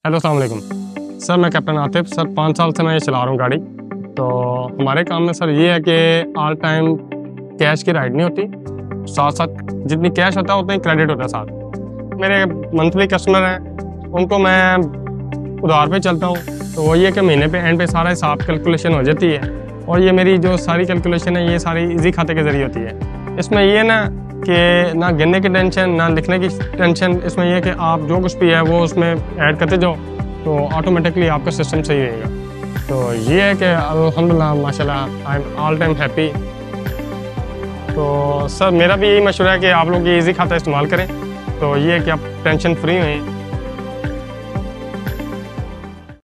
Hello अस्सलाम वालेकुम sir, मैं कैप्टन आतिफ सर। 5 साल से मैं ये चला रहा हूँ गाड़ी। तो हमारे काम में सर ये है कि ऑल टाइम कैश की राइड नहीं होती, साथ साथ जितनी कैश होता है उतना ही क्रेडिट होता है साथ। मेरे मंथली कस्टमर हैं, उनको मैं उधार पे चलता हूँ, तो वो ये कि महीने पे एंड पे सारा हिसाब कैलकुलेशन हो जाती है। और ये मेरी जो सारी कैलकुलेशन है ये सारी इजी खाते के ज़रिए होती है। इसमें ये ना कि ना गिनने की टेंशन ना लिखने की टेंशन, इसमें यह कि आप जो कुछ भी है वो उसमें ऐड करते जाओ तो ऑटोमेटिकली आपका सिस्टम सही रहेगा। तो ये है कि अल्हम्दुलिल्लाह माशाल्लाह I am all time happy. तो सर मेरा भी यही मशवरा है कि आप लोग ये ईजी खाता इस्तेमाल करें, तो ये है कि आप टेंशन फ्री रहें।